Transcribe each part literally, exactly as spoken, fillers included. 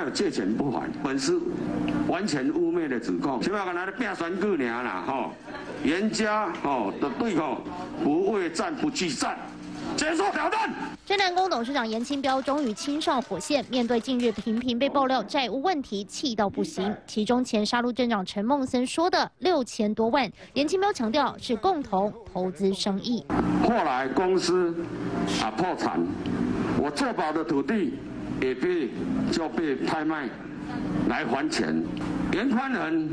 有借钱不还，本是完全污蔑的指控。起码跟他的拼选举尔啦，吼，严家吼的对吼，不畏战不惧战，接受挑战。 真南宫董事长严清标终于亲上火线，面对近日频频被爆料债务问题，气到不行。其中前沙鹿镇长陈孟森说的六千多万，严清标强调是共同投资生意。 后来公司啊破产，我做保的土地也被就被拍卖来还钱。严宽仁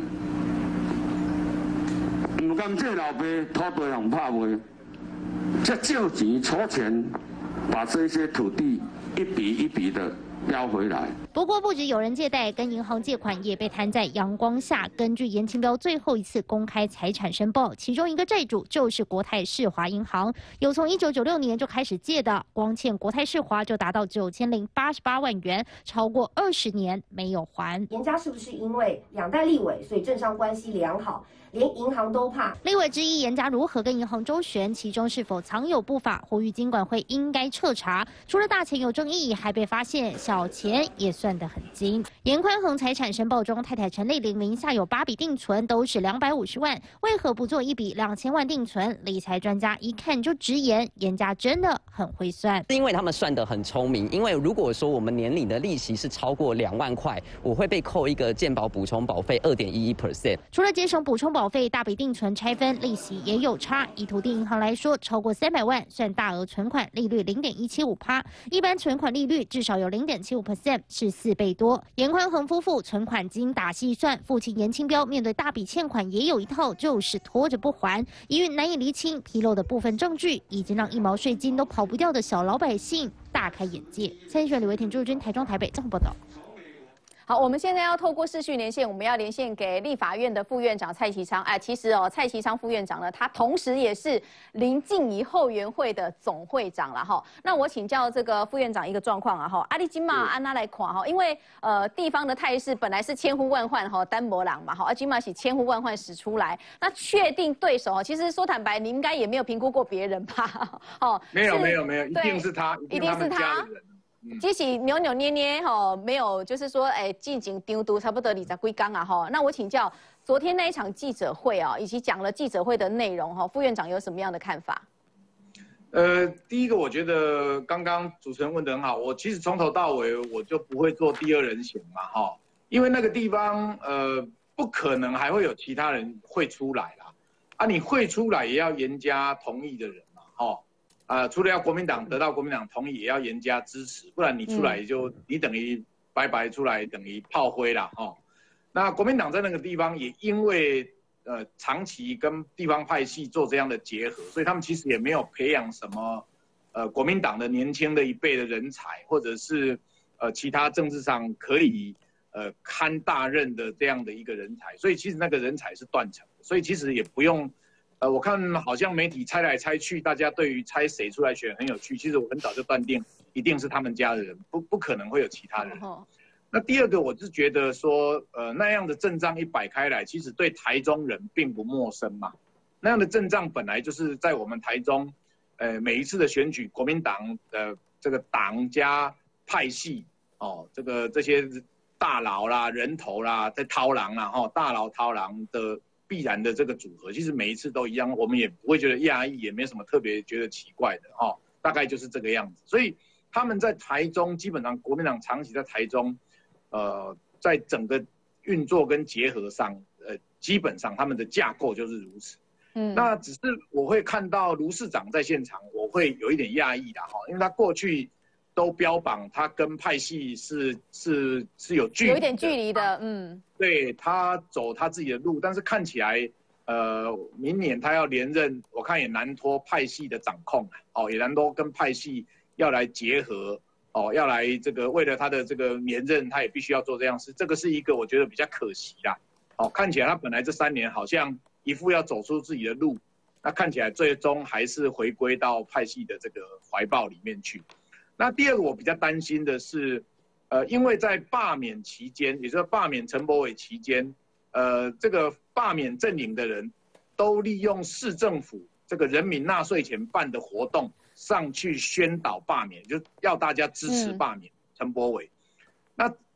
唔甘这老爸土地人拍卖，这借钱筹钱。 把这些土地一笔一笔的标回来。 不过，不止有人借贷，跟银行借款也被摊在阳光下。根据严清标最后一次公开财产申报，其中一个债主就是国泰世华银行，有从一九九六年就开始借的，光欠国泰世华就达到九千零八十八万元，超过二十年没有还。 严家是不是因为两代立委，所以政商关系良好？ 连银行都怕。 立委质疑严家如何跟银行周旋，其中是否藏有不法，呼吁金管会应该彻查。除了大钱有争议，还被发现小钱也算得很精。严宽恒财产申报中，太太陈丽玲名下有八笔定存，都是两百五十万，为何不做一笔两千万定存？理财专家一看就直言，严家真的很会算。 是因为他们算得很聪明，因为如果说我们年领的利息是超过两万块，我会被扣一个健保补充保费二点一一 percent。 除了节省补充保 保费大笔定存拆分利息也有差，以土地银行来说，超过三百万算大额存款，利率零点一七五趴，一般存款利率至少有零点七五 percent， 是四倍多。严宽恒夫妇存款精打细算，父亲严清标面对大笔欠款也有一套，就是拖着不还，疑云难以厘清，披露的部分证据已经让一毛税金都跑不掉的小老百姓大开眼界。参选李维婷、朱军，台中、台北综合报道。 好，我们现在要透过视讯连线，我们要连线给立法院的副院长蔡其昌。哎，其实哦，蔡其昌副院长呢，他同时也是林静怡后援会的总会长了哈。那我请教这个副院长一个状况啊哈，阿里金马安娜来看哈，因为呃地方的态势本来是千呼万唤哈，单薄狼嘛哈，阿金马是千呼万唤使出来，那确定对手哈，其实说坦白，你应该也没有评估过别人吧？哦， 没有没有没有，一定是他， 一定是他。 即使扭扭捏捏哈，没有就是说，哎，进行丢毒差不多二十几天啊哈。那我请教，昨天那一场记者会啊，以及讲了记者会的内容哈，副院长有什么样的看法？ 呃，第一个我觉得刚刚主持人问得很好，我其实从头到尾我就不会做第二人选嘛哈，因为那个地方呃不可能还会有其他人会出来啦，啊，你会出来也要严加同意的人嘛哈。 啊、呃，除了要国民党得到国民党同意，也要严加支持，不然你出来就、嗯、你等于白白出来，等于炮灰啦哈、哦。那国民党在那个地方也因为呃长期跟地方派系做这样的结合，所以他们其实也没有培养什么呃国民党的年轻的一辈的人才，或者是呃其他政治上可以呃堪大任的这样的一个人才，所以其实那个人才是断层的，所以其实也不用。 呃，我看好像媒体猜来猜去，大家对于猜谁出来选很有趣。其实我很早就断定，一定是他们家的人，不不可能会有其他人。哦、那第二个，我是觉得说，呃，那样的阵仗一摆开来，其实对台中人并不陌生嘛。那样的阵仗本来就是在我们台中，呃，每一次的选举，国民党的这个党加派系，哦，这个这些大佬啦、人头啦、在掏狼啦，哈，大佬掏狼的。 必然的这个组合，其实每一次都一样，我们也不会觉得压抑，也没什么特别觉得奇怪的哦，大概就是这个样子。所以他们在台中，基本上国民党长期在台中，呃，在整个运作跟结合上，呃，基本上他们的架构就是如此。嗯，那只是我会看到卢市长在现场，我会有一点讶异的哈，因为他过去都标榜他跟派系是是是有距离， 有一点距离的，嗯。 对他走他自己的路，但是看起来，呃，明年他要连任，我看也难脱派系的掌控哦，也难脱跟派系要来结合，哦，要来这个为了他的这个连任，他也必须要做这样事，这个是一个我觉得比较可惜啦。哦，看起来他本来这三年好像一副要走出自己的路，那看起来最终还是回归到派系的这个怀抱里面去。那第二个我比较担心的是。 呃，因为在罢免期间，也就是罢免陈柏惟期间，呃，这个罢免阵营的人，都利用市政府这个人民纳税钱办的活动上去宣导罢免，就要大家支持罢免陈柏惟。嗯、那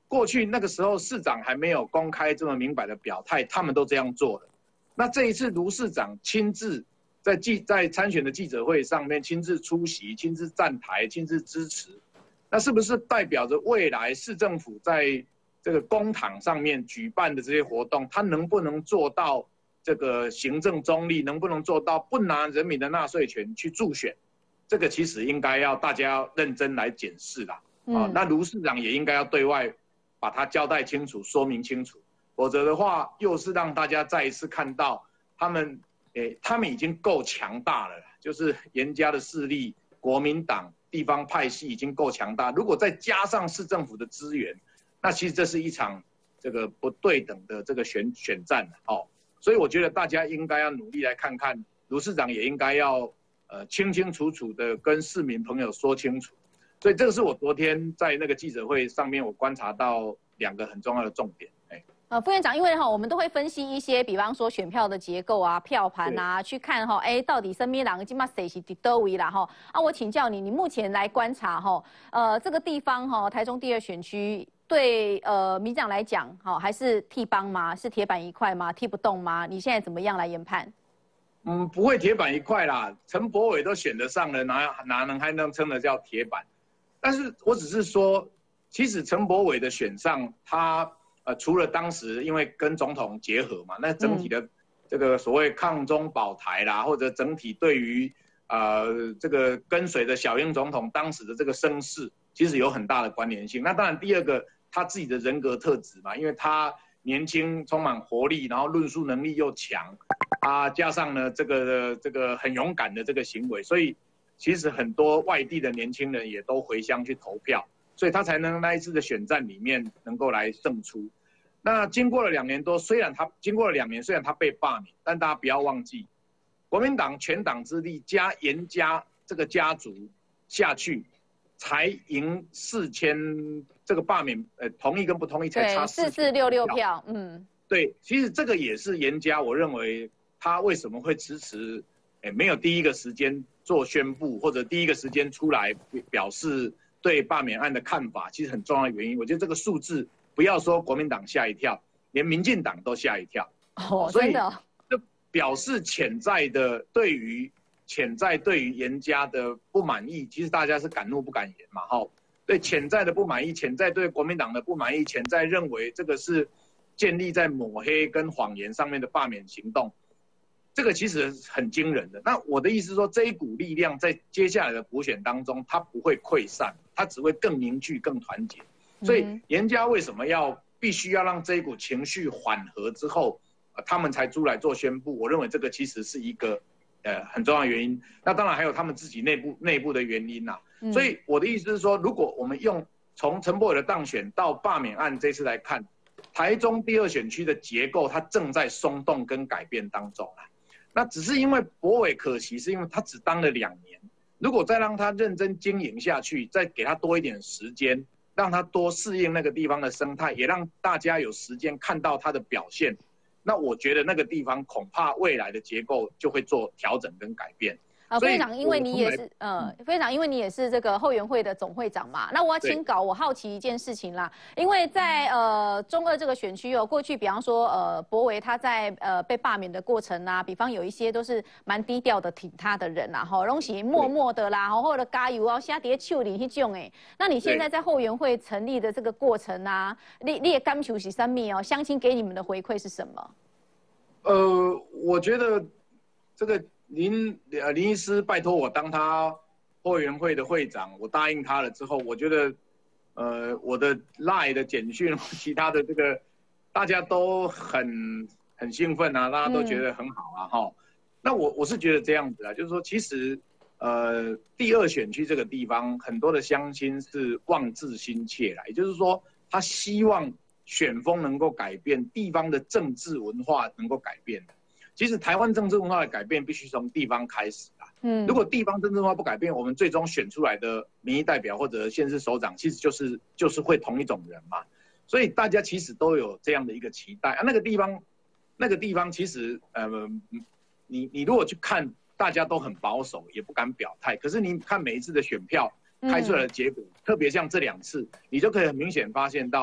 过去那个时候市长还没有公开这么明白的表态，他们都这样做了。那这一次卢市长亲自在记在参选的记者会上面亲自出席、亲自站台、亲自支持，那是不是代表着未来市政府在这个公帑上面举办的这些活动，他能不能做到这个行政中立，能不能做到不拿人民的纳税权去助选？这个其实应该要大家要认真来检视啦。嗯、啊，那卢市长也应该要对外把它交代清楚、说明清楚，否则的话，又是让大家再一次看到他们，诶，他们已经够强大了，就是严家的势力、国民党、地方派系已经够强大，如果再加上市政府的资源，那其实这是一场这个不对等的这个选选战哦。所以我觉得大家应该要努力来看看，卢市长也应该要呃清清楚楚的跟市民朋友说清楚。所以这个是我昨天在那个记者会上面我观察到两个很重要的重点。哎， 呃，副院长，因为哈我们都会分析一些，比方说选票的结构啊、票盘啊，去看哈，哎，到底身边人今嘛谁是第多位啦哈？啊，我请教你，你目前来观察哈，呃，这个地方哈，台中第二选区。对，呃，民进党来讲，好、哦、还是替帮吗？是铁板一块吗？踢不动吗？你现在怎么样来研判？ 嗯，不会铁板一块啦。陈柏惟都选得上了，哪哪能还能称得叫铁板？但是我只是说，其实陈柏惟的选上，他呃除了当时因为跟总统结合嘛，那整体的这个所谓抗中保台啦，或者整体对于呃这个跟随着小英总统当时的这个声势，其实有很大的关联性。那当然第二个。他自己的人格特质嘛，因为他年轻、充满活力，然后论述能力又强，啊，加上呢这个这个很勇敢的这个行为，所以其实很多外地的年轻人也都回乡去投票，所以他才能那一次的选战里面能够来胜出。那经过了两年多，虽然他经过了两年，虽然他被罢免，但大家不要忘记，国民党全党之力加严家这个家族下去。才赢四千，这个罢免，呃，同意跟不同意才差四四六六票，嗯， 对，其实这个也是严家，我认为他为什么会支持，哎，没有第一个时间做宣布，或者第一个时间出来表示对罢免案的看法，其实很重要的原因，我觉得这个数字不要说国民党吓一跳，连民进党都吓一跳， 哦，所以这表示潜在的对于。潜在对于严家的不满意，其实大家是敢怒不敢言嘛，哈。对潜在的不满意，潜在对国民党的不满意，潜在认为这个是建立在抹黑跟谎言上面的罢免行动，这个其实很惊人的。那我的意思是说，这一股力量在接下来的补选当中，它不会溃散，它只会更凝聚、更团结。所以严家为什么要必须要让这一股情绪缓和之后，呃，他们才出来做宣布？我认为这个其实是一个。呃，很重要的原因，那当然还有他们自己内部内部的原因呐、啊。所以我的意思是说，如果我们用从陈柏惟的当选到罢免案这次来看，台中第二选区的结构它正在松动跟改变当中啊。那只是因为柏惟可惜是因为他只当了两年，如果再让他认真经营下去，再给他多一点时间，让他多适应那个地方的生态，也让大家有时间看到他的表现。那我觉得那个地方恐怕未来的结构就会做调整跟改变。 啊，副院长，因为你也是，呃，副院长，因为你也是这个后援会的总会长嘛，那我要请稿，我好奇一件事情啦，因为在呃中二这个选区哦，过去比方说呃柏惟他在呃被罢免的过程啊，比方有一些都是蛮低调的挺他的人啦，吼，拢是默默的啦，吼或者加油啊，下跌手里迄种诶，那你现在在后援会成立的这个过程啊，你你的感受是什么哦？乡亲给你们的回馈是什么？ 呃，我觉得这个。林呃林医师拜托我当他后援会的会长，我答应他了之后，我觉得，呃，我的 LINE 的简讯，其他的这个，大家都很很兴奋啊，大家都觉得很好啊，哈、嗯。那我我是觉得这样子啊，就是说，其实，呃，第二选区这个地方，很多的乡亲是望志心切啦，也就是说，他希望选风能够改变，地方的政治文化能够改变的。其实台湾政治文化的改变必须从地方开始啊。嗯，如果地方政治文化不改变，我们最终选出来的民意代表或者县市首长，其实就是就是会同一种人嘛。所以大家其实都有这样的一个期待啊。那个地方，那个地方其实呃，你你如果去看，大家都很保守，也不敢表态。可是你看每一次的选票开出来的结果，嗯、特别像这两次，你就可以很明显发现到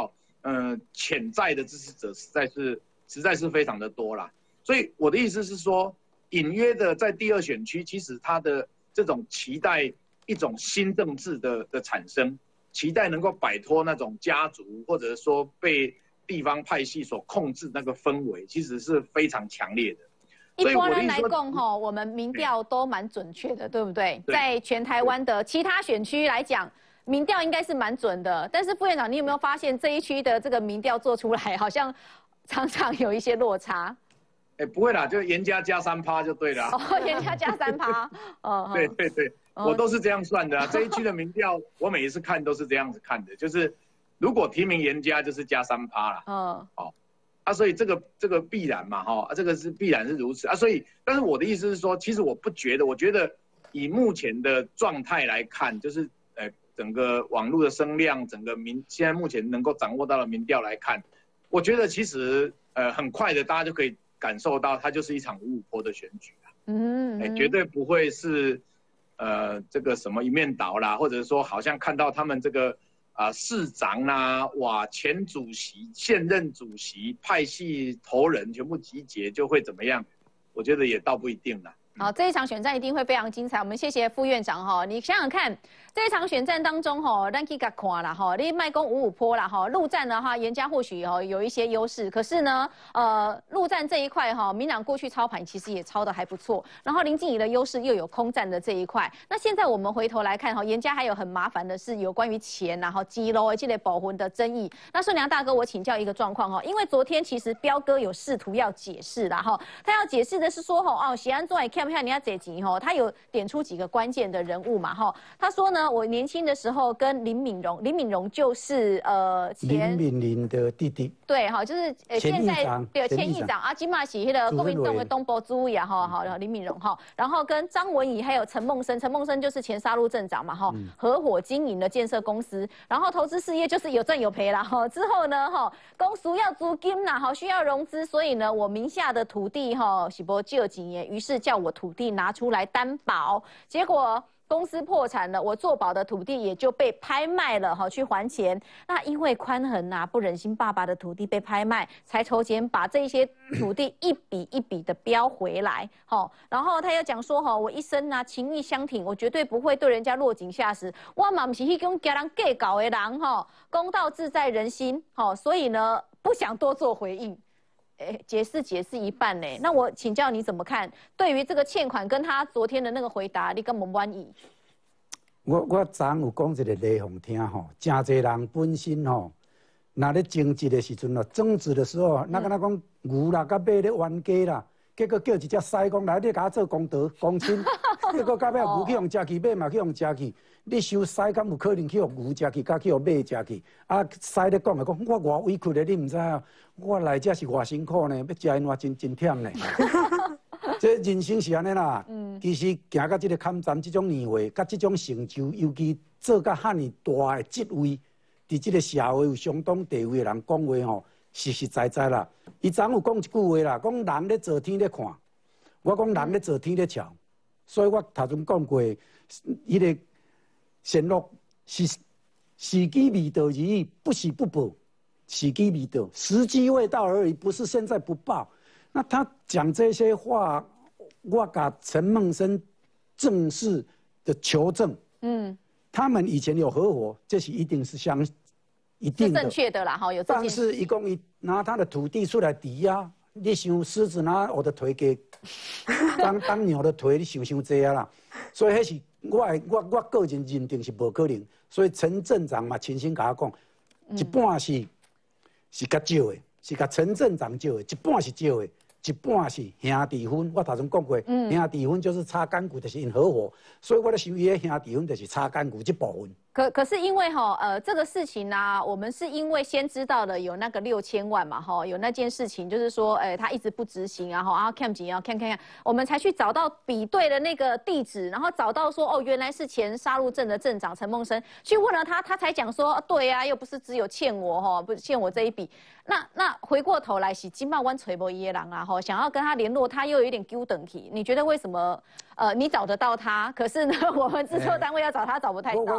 呃潜在的支持者实在是实在是非常的多啦。所以我的意思是说，隐约的在第二选区，其实他的这种期待一种新政治的的产生，期待能够摆脱那种家族或者说被地方派系所控制那个氛围，其实是非常强烈的。 一般人来讲，吼，我们民调都蛮准确的，对不对？对，在全台湾的其他选区来讲，民调应该是蛮准的。但是副院长，你有没有发现这一区的这个民调做出来，好像常常有一些落差？ 哎、欸，不会啦，就严加加三趴就对了。 哦，严加加三趴，哦， 对对对，哦、我都是这样算的、啊。这一区的民调，我每一次看都是这样子看的，就是如果提名严加，就是加三趴啦。嗯，哦。啊，所以这个这个必然嘛，哈、啊，这个是必然是如此啊，所以，但是我的意思是说，其实我不觉得，我觉得以目前的状态来看，就是呃整个网络的声量，整个民现在目前能够掌握到的民调来看，我觉得其实呃很快的大家就可以感受到，它就是一场五五波的选举啊，嗯，哎、欸，绝对不会是呃这个什么一面倒啦，或者说好像看到他们这个。啊，市长啊，哇，前主席、现任主席、派系头人全部集结，就会怎么样？我觉得也倒不一定啦。 好，这一场选战一定会非常精彩。我们谢谢副院长哈。你想想看，这一场选战当中哈，咱去甲看啦哈，你卖攻五五波啦哈，陆战的话，严家或许哈有一些优势，可是呢，呃，陆战这一块哈，民党过去操盘其实也操得还不错，然后林静怡的优势又有空战的这一块。那现在我们回头来看哈，严家还有很麻烦的是有关于钱然后肌肉这类保魂的争议。那顺良大哥，我请教一个状况哈，因为昨天其实彪哥有试图要解释啦哈，他要解释的是说哈，哦，喜安做也看。看你要这集哈，他有点出几个关键的人物嘛哈。他说呢，我年轻的时候跟林敏荣，林敏荣就是呃前林敏玲的弟弟。 对哈，就是呃现在对前议长啊，金马喜那个国民党的东部主委啊哈，好林敏荣哈，然后跟张文仪还有陈梦生，陈梦生就是前沙鹿镇长嘛哈，嗯、合伙经营的建设公司，然后投资事业就是有赚有赔啦哈。之后呢哈，公司要租金啦哈，需要融资，所以呢我名下的土地哈是不借几年，于是叫我土地拿出来担保，结果公司破产了，我做保的土地也就被拍卖了哈，去还钱。那因为宽衡啊，不忍心爸爸的土地被拍卖，才筹钱把这些土地一笔一笔的标回来。哈，然后他又讲说哈，我一生啊情义相挺，我绝对不会对人家落井下石。我嘛不是那种叫人计较的人哈，公道自在人心。哈，所以呢不想多做回应。诶，解释解释一半呢，那我请教你怎么看？对于这个欠款跟他昨天的那个回答，你敢不满意？ 我我昨有讲一个内容听吼，真侪人本身吼，那咧争执的时阵哦，争执的时候，那跟他讲牛啦、甲马咧冤家啦，结果叫一只狮讲来，你甲我做公道公亲，结果到尾牛去用食去，马嘛去用食去。你收狮敢有可能去互牛食去，甲去互马食去？啊，狮咧讲来讲，我偌委屈咧，你唔知啊？我来这是偌辛苦呢，要食因偌真真忝呢。这人生是安尼啦。嗯、其实行到这个坎站，这种年岁，甲这种成就，尤其做到遐尼大的职位，伫这个社会有相当地位的人讲话吼，实实在在啦。伊昨有讲一句话啦，讲人咧做天咧看，我讲人咧做天咧瞧。所以我头前讲过，伊个。承诺是时机未到而已，不喜不报，时机未到，时机未到而已，不是现在不报。那他讲这些话，我甲陈梦生正式的求证，嗯，他们以前有合伙，这是一定是相一定的， 是正确的啦，哈，有这件事。 但是一共一拿他的土地出来抵押，你想狮子拿我的腿给当当牛的腿，你想想这样啦，所以那是。我我我个人认定是无可能，所以陈镇长嘛亲身甲我讲，嗯、一半是是较少的，是甲陈镇长少的，一半是少的，一半是兄弟分。我头前讲过，嗯、兄弟分就是插干股，就是因合伙，所以我咧想伊个兄弟分就是插干股这部分。 可可是因为哈呃这个事情呢、啊，我们是因为先知道了有那个六千万嘛哈，有那件事情就是说，哎、欸、他一直不执行啊哈，然后看紧要看看看，我们才去找到比对的那个地址，然后找到说哦原来是前沙鹿镇的镇长陈梦生，去问了他，他才讲说、啊、对啊，又不是只有欠我哈，不是欠我这一笔。那那回过头来是金茂湾垂波耶郎啊哈，想要跟他联络，他又有一点丢等题，你觉得为什么？呃，你找得到他，可是呢，我们制作单位要找他找不太到。 我我我昨早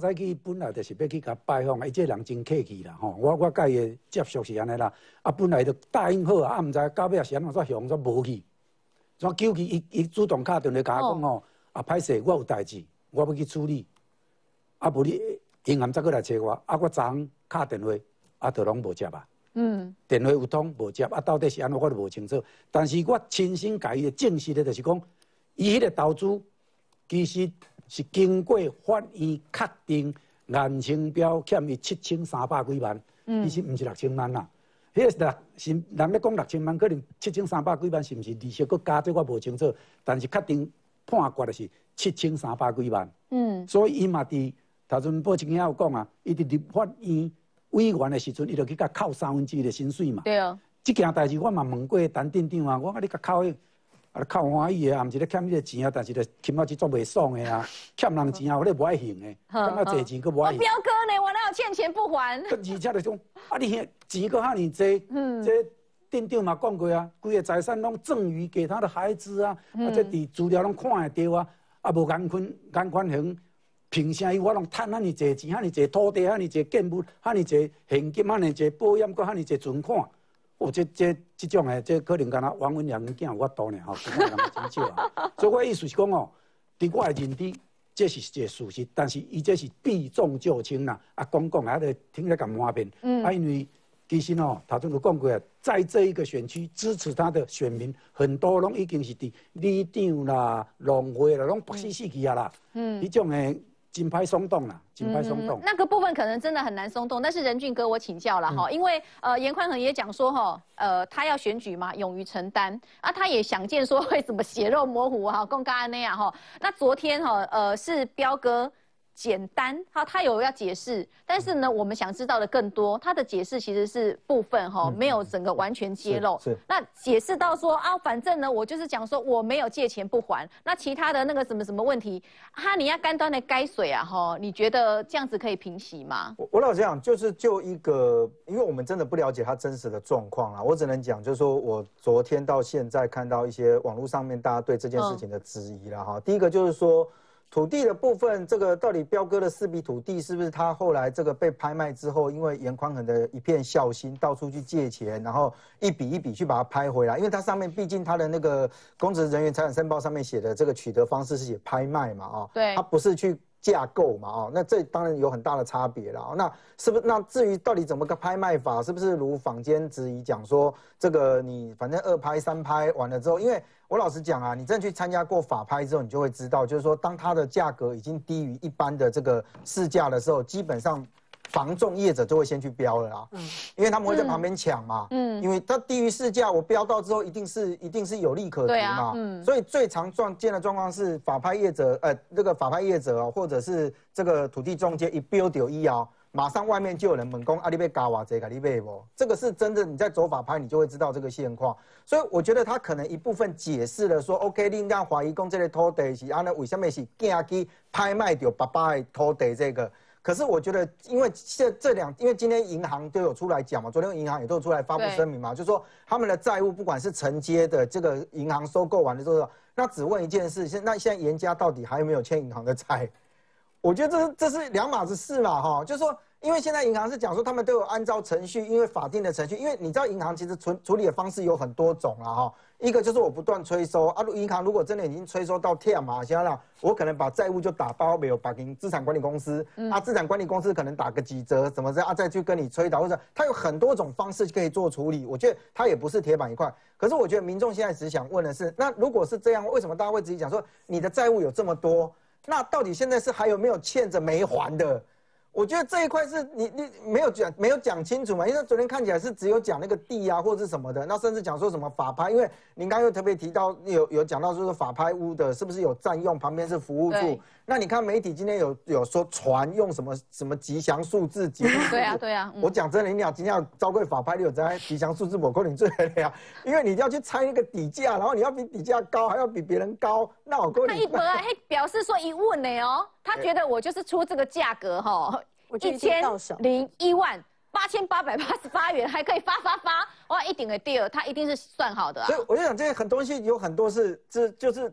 早起本来就是要去甲拜访，伊这人真客气啦吼。我我甲伊接触是安尼啦，啊本来就答应好啊，啊毋知到尾是安怎煞向煞无去，怎救去伊伊主动打电话甲我讲吼，啊歹势，我有代志，我要去处理，啊无你银行再过来找我，啊我昨昏打电话，啊都拢无接啊。嗯，电话有通无接，啊到底是安怎我都无清楚。但是我亲身甲伊证实的，就是讲，伊迄个投资其实是经过法院确定，严清标欠伊七千三百几万，其实毋是六千万啦。迄个六是人咧讲六千万，可能七千三百几万是毋是利息佮加，这我无清楚。但是确定判决的是七千三百几万。嗯，所以伊嘛伫头阵报纸有讲啊，伊伫立法院委员的时阵，伊就去甲扣三分之一的薪水嘛。对啊。这件代志我嘛问过陈店长啊，我讲你甲扣迄，啊扣欢喜的啊，毋是咧欠你个钱啊，但是咧起码是做袂爽的啊，欠人钱啊，我咧无爱还的，感觉借钱佮无爱还。 我彪哥呢？我哪有欠钱不还？ 而且就讲，啊你钱佮遐尼济，嗯，这店长嘛讲过啊，规个财产拢赠予给他的孩子啊，啊这伫资料拢看会到啊，啊无眼宽眼宽恒。凭啥伊我拢趁遐尼济钱，遐尼济土地，遐尼济建物，遐尼济现金，遐尼济保险，佮遐尼济存款？哦，这这这种诶，这可能敢若王文良囝有法度呢吼，其他人真少啊。所以我意思是讲哦，伫我诶认知，这是一个事实，但是伊这是避重就轻啦。啊，讲讲啊，咧听咧甲满骗。嗯。啊，因为其实哦，头先就讲过啊，在这一个选区支持他的选民，很多拢已经是伫里长啦、农会啦，拢白死死去啊啦。嗯。迄种诶。真歹松动啦，真歹松动、嗯。 那个部分可能真的很难松动，但是任俊哥我请教了哈、嗯，因为呃严宽恒也讲说哈，呃他要选举嘛，勇于承担啊，他也想见说会怎么血肉模糊哈，公刚那样哈。那昨天哈呃是彪哥。简单，好，他有要解释，但是呢，我们想知道的更多。他的解释其实是部分哈，没有整个完全揭露。是。那解释到说啊，反正呢，我就是讲说我没有借钱不还。那其他的那个什么什么问题，哈，你要干端的该水啊，哈，你觉得这样子可以平息吗？ 我我老实讲，就是就一个，因为我们真的不了解他真实的状况啊，我只能讲，就是说我昨天到现在看到一些网络上面大家对这件事情的质疑了哈。嗯、第一个就是说。土地的部分，这个到底彪哥的四笔土地是不是他后来这个被拍卖之后，因为严宽恒的一片孝心，到处去借钱，然后一笔一笔去把它拍回来？因为它上面毕竟它的那个公职人员财产申报上面写的这个取得方式是写拍卖嘛，哦，对，它不是去架构嘛，哦，那这当然有很大的差别了。那是不是？那至于到底怎么个拍卖法，是不是如坊间质疑讲说，这个你反正二拍三拍完了之后，因为我老实讲啊，你真的去参加过法拍之后，你就会知道，就是说，当它的价格已经低于一般的这个市价的时候，基本上房仲业者就会先去标了啦，嗯，因为他们会在旁边抢嘛，嗯，因为它低于市价，我标到之后一定是一定是有利可图嘛，啊嗯、所以最常撞见的状况是法拍业者，呃，这个法拍业者哦，或者是这个土地中介一标就一摇。马上外面就有人问讲啊，你被搞哇这个你被不？这个是真的，你在走法拍，你就会知道这个现况。所以我觉得他可能一部分解释了说 ，OK， 你让怀疑讲这个土地是啊，那为什么是惊去拍卖掉爸爸的土地这个？可是我觉得，因为这这两，因为今天银行都有出来讲嘛，昨天银行也都有出来发布声明嘛，就说他们的债务不管是承接的这个银行收购完的之后，那只问一件事，现那现在严家到底还有没有欠银行的债？我觉得这是这是两码子事嘛，哈，就是说，因为现在银行是讲说他们都有按照程序，因为法定的程序，因为你知道银行其实处处理的方式有很多种啦，哈，一个就是我不断催收啊，银行如果真的已经催收到天嘛，想想我可能把债务就打包没有把给资产管理公司，嗯、啊，资产管理公司可能打个几折，怎么着啊，再去跟你催导，或者它有很多种方式可以做处理，我觉得它也不是铁板一块。可是我觉得民众现在只想问的是，那如果是这样，为什么大家会直接讲说你的债务有这么多？那到底现在是还有没有欠着没还的？我觉得这一块是你你没有讲没有讲清楚嘛，因为昨天看起来是只有讲那个地啊或者是什么的，那甚至讲说什么法拍，因为您刚刚又特别提到有有讲到说法拍屋的是不是有占用，旁边是服务处，那你看媒体今天有有说船用什么什么吉祥数字，吉祥对啊对啊，嗯、 我讲真的，你俩今天要招贵法拍，你有在吉祥数字我可能最了呀，因为你要去猜那个底价，然后你要比底价高，还要比别人高，那我跟你他一波啊，还表示说一问呢哦，他觉得我就是出这个价格哈。一千零一万八千八百八十八元，还可以发发发，哇，一顶的 deal， 他一定是算好的、啊。 所以我就想，这些很多东西有很多是，这就是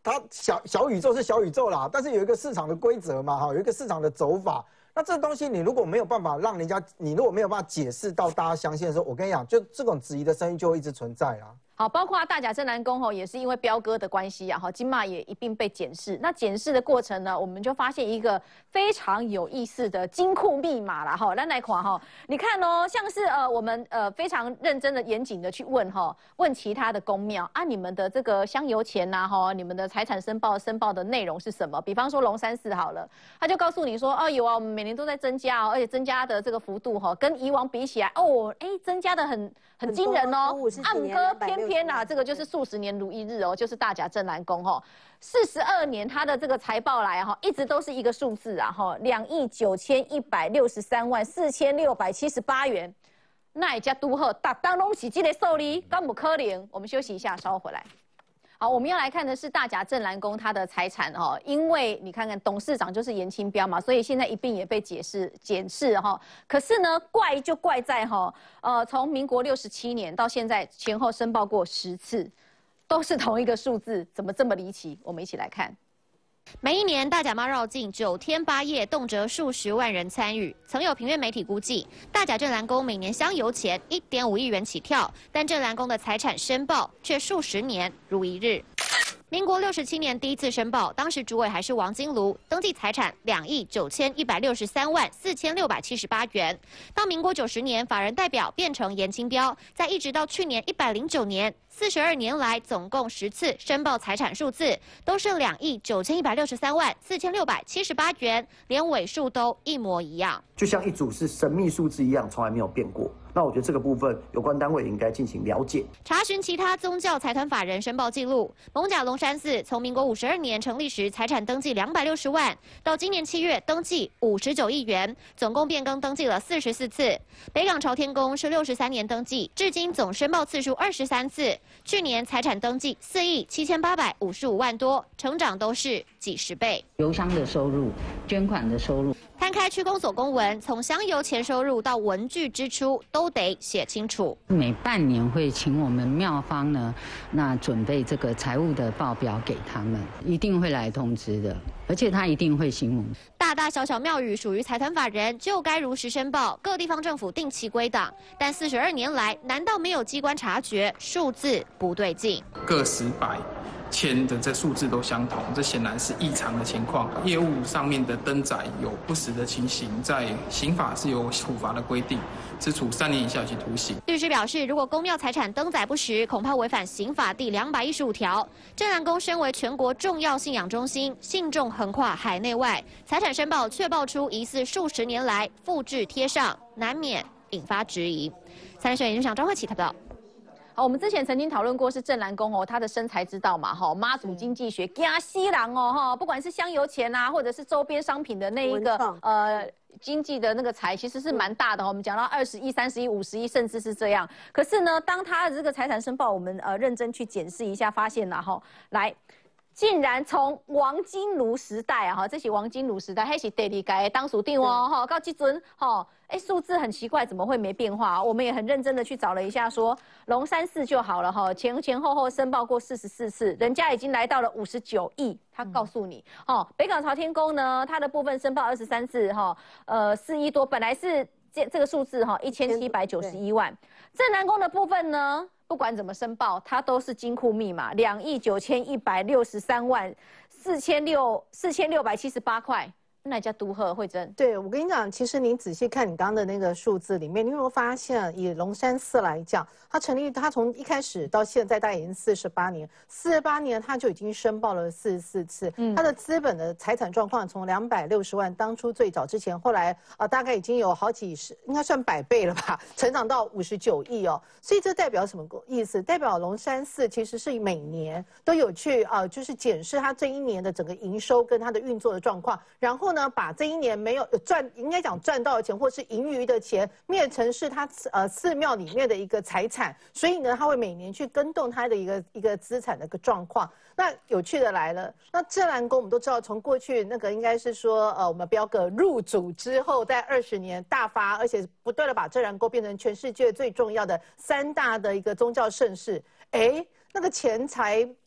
它小小宇宙是小宇宙啦，但是有一个市场的规则嘛，哈，有一个市场的走法。那这东西你如果没有办法让人家，你如果没有办法解释到大家相信的时候，我跟你讲，就这种质疑的声音就会一直存在啦。 好，包括大甲镇澜宫吼，也是因为标歌的关系啊，哈，金马也一并被检视。那检视的过程呢，我们就发现一个非常有意思的金库密码啦，哈，咱来看哈，你看哦，像是呃我们呃非常认真的、严谨的去问哈，问其他的宫庙啊，你们的这个香油钱呐，哈，你们的财产申报申报的内容是什么？比方说龙山寺好了，他就告诉你说，哦，有啊，我们每年都在增加哦，而且增加的这个幅度哈，跟以往比起来，哦，哎，增加的很很惊人哦，暗哥偏偏啊，这个就是数十年如一日哦，就是大甲镇澜宫哈，四十二年它的这个财报来哈，一直都是一个数字啊哈，两亿九千一百六十三万四千六百七十八元，那也叫都好，大当拢是这个数字，敢不可能？我们休息一下，稍后回来。好，我们要来看的是大甲镇澜宫它的财产哈，因为你看看董事长就是严清标嘛，所以现在一并也被解释检视哈。可是呢，怪就怪在哈，呃，从民国六十七年到现在前后申报过十次，都是同一个数字，怎么这么离奇？我们一起来看。 每一年大甲妈绕境九天八夜，动辄数十万人参与。曾有平面媒体估计，大甲镇澜宫每年香油钱一点五亿元起跳，但镇澜宫的财产申报却数十年如一日。民国六十七年第一次申报，当时主委还是王金庐，登记财产两亿九千一百六十三万四千六百七十八元。到民国九十年，法人代表变成严清标，再一直到去年一百零九年，四十二年来总共十次申报财产数字都是两亿九千一百六十三万四千六百七十八元，连尾数都一模一样， 就像一组是神秘数字一样，从来没有变过。那我觉得这个部分有关单位应该进行了解， 查询其他宗教财团法人申报记录。艋舺龙山寺从民国五十二年成立时财产登记两百六十万，到今年七月登记五十九亿元，总共变更登记了四十四次。北港朝天宫是六十三年登记，至今总申报次数二十三次，去年财产登记四亿七千八百五十五万多，成长都是几十倍。 邮箱的收入、捐款的收入。 摊开区公所公文，从香油钱收入到文具支出都得写清楚。 每半年会请我们庙方呢，那准备这个财务的报表给他们，一定会来通知的，而且他一定会醒目。 大大小小庙宇属于财团法人，就该如实申报，各地方政府定期归档。但四十二年来，难道没有机关察觉数字不对劲？ 个十百。签的这数字都相同，这显然是异常的情况。业务上面的登载有不实的情形，在刑法是有处罚的规定，是处三年以下有期徒刑。 律师表示，如果公庙财产登载不实，恐怕违反刑法第两百一十五条。镇澜宫身为全国重要信仰中心，信众横跨海内外，财产申报却爆出疑似数十年来复制贴上，难免引发质疑。财经新闻研究长张慧琪报道。 好，我们之前曾经讨论过是镇澜宫哦，它的生财之道嘛，哈，妈祖经济学，加西郎哦，哈，不管是香油钱啊，或者是周边商品的那一个呃经济的那个财，其实是蛮大的。我们讲到二十亿、三十亿、五十亿，甚至是这样。可是呢，当它的这个财产申报，我们呃认真去检视一下，发现了哈，来。竟然从王金庐时代啊，哈，这是王金庐时代，还是第二届的当属定哦，哈，到这阵，哈，哎，数字很奇怪，怎么会没变化？我们也很认真的去找了一下，说龙山寺就好了，哈，前前后后申报过四十四次，人家已经来到了五十九亿，他告诉你，哈，北港朝天宫呢，它的部分申报二十三次，哈，呃，四亿多，本来是这这个数字哈，一千七百九十一万，镇澜宫的部分呢？不管怎么申报，它都是金库密码，两亿九千一百六十三万四千六四千六百七十八块。那叫都贺慧珍。 对，我跟你讲，其实你仔细看你刚刚的那个数字里面，你有没有发现，以龙山寺来讲，它成立，它从一开始到现在大概已经四十八年，四十八年它就已经申报了四十四次，嗯，它的资本的财产状况从两百六十万，当初最早之前，后来呃大概已经有好几十，应该算百倍了吧，成长到五十九亿哦。所以这代表什么意思？代表龙山寺其实是每年都有去呃，就是检视它这一年的整个营收跟它的运作的状况，然后呢，把这一年没有赚，应该讲赚到的钱或是盈余的钱，变成是它呃寺庙里面的一个财产，所以呢，它会每年去更动它的一个一个资产的一个状况。那有趣的来了，那镇澜宫我们都知道，从过去那个应该是说，呃，我们标个入主之后，在二十年大发，而且不断的把镇澜宫变成全世界最重要的三大的一个宗教盛事，哎。那个钱财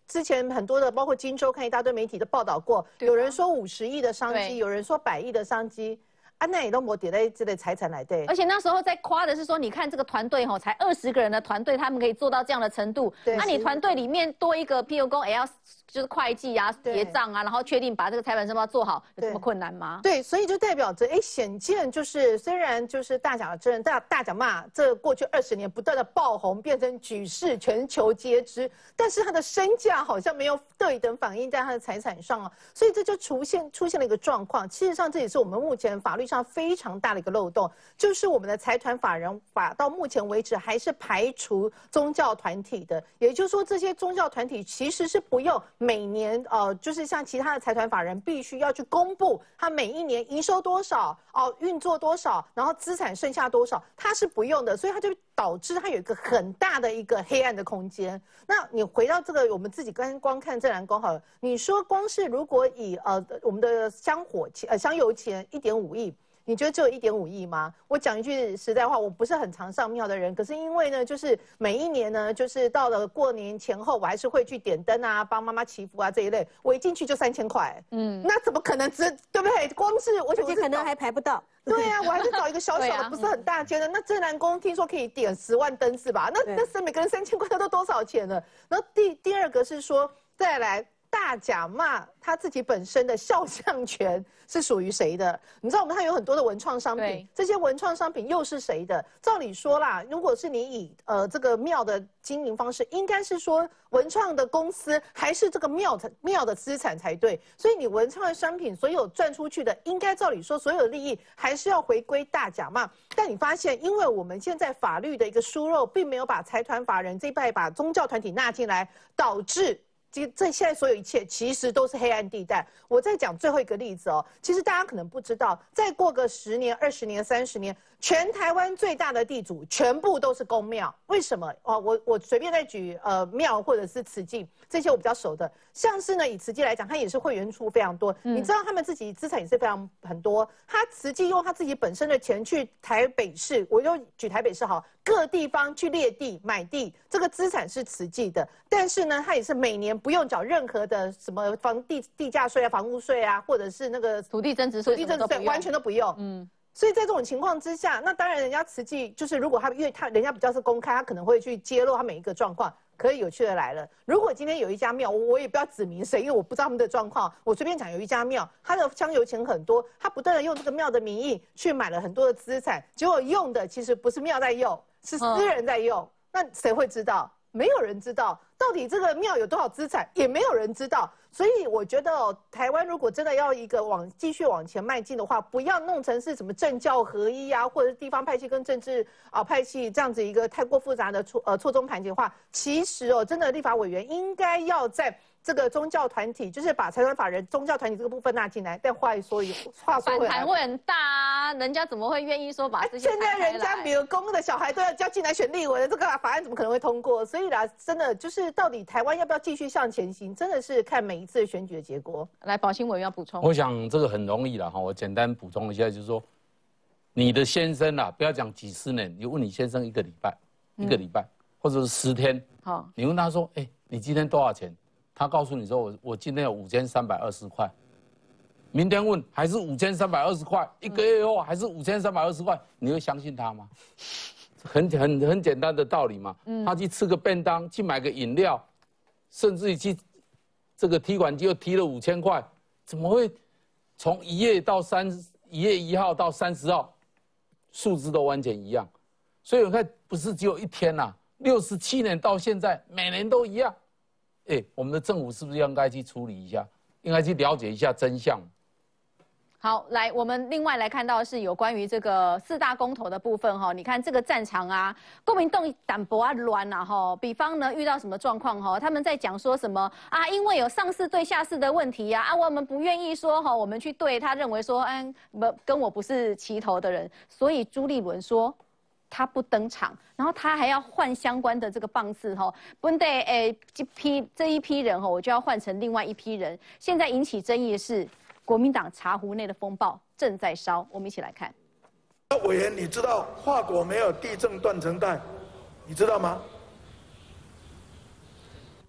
之前很多的，包括《金周刊》一大堆媒体都报道过，有人说五十亿的商机，有人说百亿的商机。 啊，那也都没跌在这类财产来对， 而且那时候在夸的是说，你看这个团队吼，才二十个人的团队，他们可以做到这样的程度。那、啊、你团队里面多一个，譬如说也要就是会计啊、结账啊，然后确定把这个财产申报做好，有这么困难吗？ 对，所以就代表着，哎，显见就是虽然就是大甲真大大甲妈这过去二十年不断的爆红，变成举世全球皆知，但是他的身价好像没有对等反映在他的财产上啊，所以这就出现出现了一个状况。事实上，这也是我们目前法律上非常大的一个漏洞，就是我们的财团法人法到目前为止还是排除宗教团体的，也就是说，这些宗教团体其实是不用每年呃，就是像其他的财团法人必须要去公布他每一年营收多少哦，运作多少，然后资产剩下多少，他是不用的，所以他就导致它有一个很大的一个黑暗的空间。那你回到这个，我们自己刚光看这栏工好了，你说光是如果以呃我们的香火钱呃香油钱一点五亿。你觉得只有一点五亿吗？我讲一句实在话，我不是很常上庙的人，可是因为呢，就是每一年呢，就是到了过年前后，我还是会去点灯啊，帮妈妈祈福啊这一类。我一进去就三千块，嗯，那怎么可能只对不对？光是我而且可能还排不到。 对啊，我还是找一个小小的，不是很大间的。那正南宫听说可以点十万灯是吧？那那是每个人三千块，都多少钱了？然后第第二个是说，再来。大甲妈他自己本身的肖像权是属于谁的？你知道我们它有很多的文创商品，这些文创商品又是谁的？照理说啦，如果是你以呃这个庙的经营方式，应该是说文创的公司还是这个庙的庙的资产才对。所以你文创的商品所有赚出去的，应该照理说所有的利益还是要回归大甲妈。但你发现，因为我们现在法律的一个疏漏，并没有把财团法人这一派把宗教团体纳进来，导致。这现在所有一切其实都是黑暗地带。我再讲最后一个例子哦，其实大家可能不知道，再过个十年、二十年、三十年，全台湾最大的地主全部都是公庙。为什么？哦，我我随便再举呃庙或者是慈济这些我比较熟的，像是呢以慈济来讲，它也是会员处非常多，嗯、你知道他们自己资产也是非常很多。他慈济用他自己本身的钱去台北市，我就举台北市好。各地方去列地买地，这个资产是慈济的，但是呢，它也是每年不用缴任何的什么房地地价税啊、房屋税啊，或者是那个土地增值税、 土地增值税完全都不用。嗯，所以在这种情况之下，那当然人家慈济就是如果他因为他人家比较是公开，他可能会去揭露他每一个状况。可以有趣的来了，如果今天有一家庙，我也不要指明谁，因为我不知道他们的状况。我随便讲，有一家庙，他的香油钱很多，他不断的用这个庙的名义去买了很多的资产，结果用的其实不是庙在用，是私人在用。嗯、那谁会知道？没有人知道到底这个庙有多少资产，也没有人知道。所以我觉得哦，台湾如果真的要一个往继续往前迈进的话，不要弄成是什么政教合一啊，或者是地方派系跟政治啊派系这样子一个太过复杂的错呃错综盘结的话，其实哦，真的立法委员应该要在。这个宗教团体就是把财团法人宗教团体这个部分纳进来，但话说一话说回来， 反弹会很大啊！人家怎么会愿意说把这些？ 现在人家比如公的小孩都要交进来选立委的，这个法案怎么可能会通过？所以啦，真的就是到底台湾要不要继续向前行，真的是看每一次选举的结果。 来，宝兴委员要补充。 我想这个很容易了哈，我简单补充一下，就是说，你的先生啊，不要讲几十年，你问你先生一个礼拜，一个礼拜，或者是十天，好，你问他说，哎，你今天多少钱？他告诉你说我我今天有五千三百二十块，明天问还是五千三百二十块，一个月后还是五千三百二十块，你会相信他吗？很很很简单的道理嘛。嗯、他去吃个便当，去买个饮料，甚至于去这个提款机又提了五千块，怎么会从一月到三一月一号到三十号，数字都完全一样？所以我看不是只有一天呐、啊，六十七年到现在，每年都一样。哎，我们的政府是不是应该去处理一下，应该去了解一下真相？ 好，来，我们另外来看到的是有关于这个四大公投的部分哈。你看这个战场啊，国民党淡薄啊乱啊哈。比方呢，遇到什么状况哈？他们在讲说什么啊？因为有上市对下市的问题呀、啊，啊，我们不愿意说哈，我们去对他认为说，嗯，不跟我不是齐头的人，所以朱立伦说。他不登场，然后他还要换相关的这个棒次哈，本得诶这批这一批人哈，我就要换成另外一批人。现在引起争议的是国民党茶壶内的风暴正在烧，我们一起来看。 委员，你知道华国没有地震断层带，你知道吗？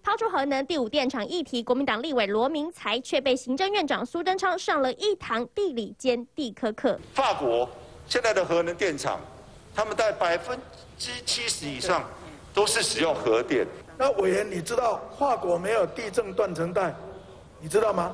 抛出核能第五电厂议题，国民党立委罗明才却被行政院长苏贞昌上了一堂地理兼地科课。 法国现在的核能电厂，他们在百分之七十以上都是使用核电。 那委员，你知道法国没有地震断层带，你知道吗？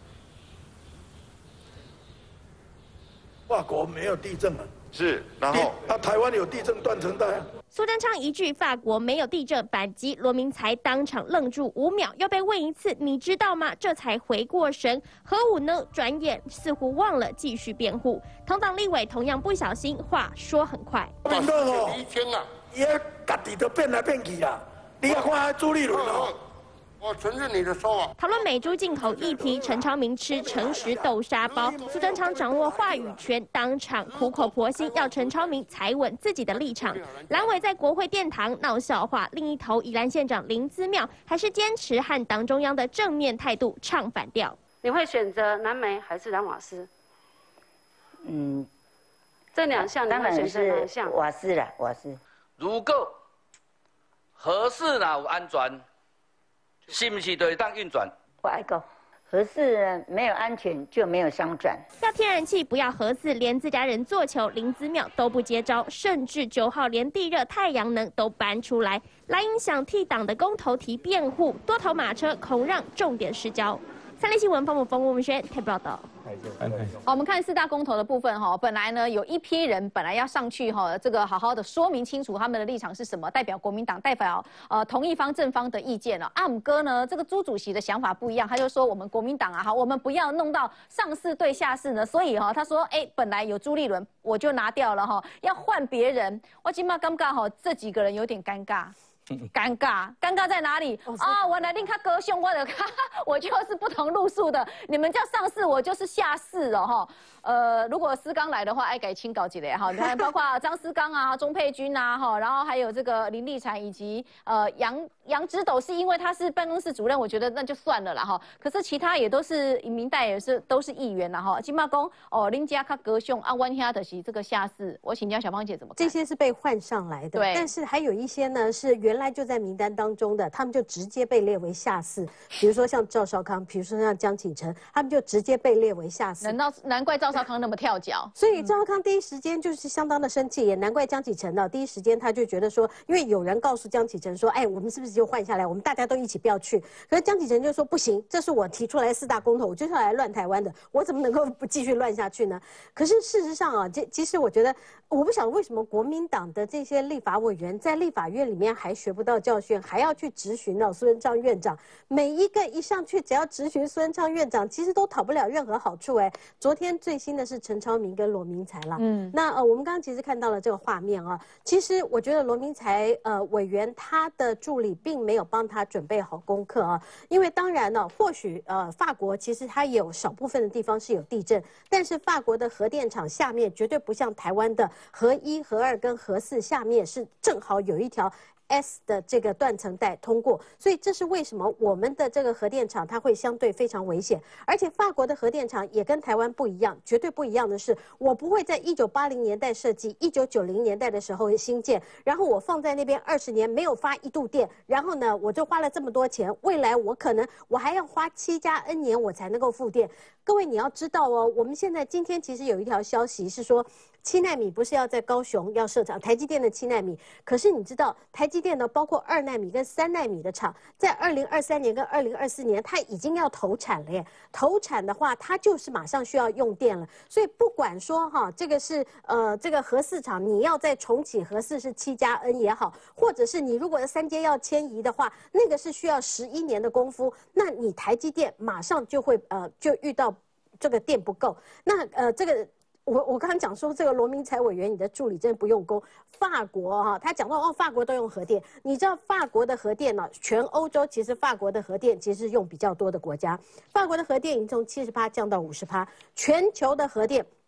法国没有地震啊。 是，然后啊，台湾有地震断层带啊。 苏贞昌一句法国没有地震反击，罗明才当场愣住五秒，又被问一次你知道吗？这才回过神。核武呢？转眼似乎忘了继续辩护。同党立委同样不小心，话说很快。 民众哦，伊个家己都变来变去啦。你要看朱立伦哦。 我承认你的说法。 讨论美猪进口议题，陈超明吃诚实豆沙包，苏贞昌掌握话语权，当场苦口婆心要陈超明踩稳自己的立场。蓝委在国会殿堂闹笑话，另一头宜兰县长林姿妙还是坚持和党中央的正面态度唱反调。 你会选择南煤还是蓝瓦斯？ 嗯， 这两项你会选择哪一项？ 瓦斯啦，瓦斯。 如果核四哪有安全？是不是就会当运转？ 我爱讲，核四没有安全就没有商转。 要天然气，不要核四，连自家人做球林姿妙都不接招，甚至九号连地热、太阳能都搬出来，来影响替党的公投提辩护，多头马车恐让重点失焦。三立新闻方木峰、吴文轩台报道。 好，我们看四大公投的部分哈，本来呢有一批人本来要上去哈，这个好好的说明清楚他们的立场是什么，代表国民党，代表呃同一方正方的意见了。阿姆哥呢，这个朱主席的想法不一样，他就说我们国民党啊，哈，我们不要弄到上市对下市呢，所以哈，他说哎，本来有朱立伦，我就拿掉了哈，要换别人。我今嘛尴尬哈，这几个人有点尴尬。尴尬，尴尬在哪里啊？我来令他歌兄，我的，我就是不同路数的。你们叫上市，我就是下市哦，哈。呃，如果思刚来的话，爱改清搞几类哈。你看，包括张思刚啊、钟佩君啊，哈，然后还有这个林立产以及呃杨杨之斗，是因为他是办公室主任，我觉得那就算了啦哈。可是其他也都是民代，也是都是议员啦哈。金马公哦，林家他歌兄啊，湾下的是这个下市，我请教小芳姐怎么看？ 这些是被换上来的， 对， 但是还有一些呢是原。原来就在名单当中的，他们就直接被列为下市。比如说像赵少康，比如说像江启臣，他们就直接被列为下市。 难道难怪赵少康那么跳脚？ 所以赵少康第一时间就是相当的生气，也难怪江启臣呢，第一时间他就觉得说，因为有人告诉江启臣说，哎，我们是不是就换下来？我们大家都一起不要去。可是江启臣就说不行，这是我提出来四大公投，我就是要来乱台湾的，我怎么能够不继续乱下去呢？可是事实上啊，这其实我觉得，我不晓得为什么国民党的这些立法委员在立法院里面还学不到教训，还要去质询到苏贞昌院长，每一个一上去只要质询苏贞昌院长，其实都讨不了任何好处哎。昨天最新的是陈超明跟罗明才啦，嗯，那呃我们刚刚其实看到了这个画面啊，其实我觉得罗明才呃委员他的助理并没有帮他准备好功课啊，因为当然呢，或许呃法国其实它也有少部分的地方是有地震，但是法国的核电厂下面绝对不像台湾的核一、核二跟核四下面是正好有一条S 的这个断层带通过，所以这是为什么我们的这个核电厂它会相对非常危险，而且法国的核电厂也跟台湾不一样，绝对不一样的是，我不会在一九八零年代设计，一九九零年代的时候新建，然后我放在那边二十年没有发一度电，然后呢我就花了这么多钱，未来我可能我还要花七加 N 年我才能够复电。各位你要知道哦，我们现在今天其实有一条消息是说，七奈米不是要在高雄要设厂，台积电的七奈米，可是你知道台积电呢，包括二奈米跟三奈米的厂，在二零二三年跟二零二四年，它已经要投产了耶。投产的话，它就是马上需要用电了。所以不管说哈，这个是呃这个核四厂，你要再重启核四是七加 N 也好，或者是你如果三阶要迁移的话，那个是需要十一年的功夫，那你台积电马上就会呃就遇到这个电不够。那呃这个。我我刚刚讲说这个罗明才委员，你的助理真的不用功。法国哈、啊，他讲到哦，法国都用核电，你知道法国的核电呢、啊？全欧洲其实法国的核电其实是用比较多的国家，法国的核电已经从七十趴降到五十趴，全球的核电。